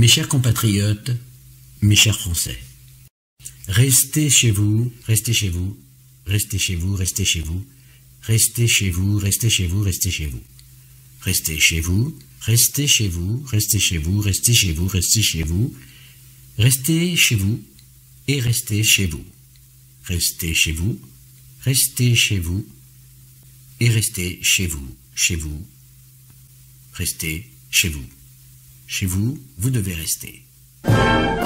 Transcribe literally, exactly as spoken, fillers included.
Mes chers compatriotes, mes chers Français, restez chez vous, restez chez vous, restez chez vous, restez chez vous, restez chez vous, restez chez vous, restez chez vous. Restez chez vous, restez chez vous, restez chez vous, restez chez vous, restez chez vous, restez chez vous et restez chez vous. Restez chez vous, restez chez vous et restez chez vous, chez vous. Restez chez vous. Chez vous, vous devez rester.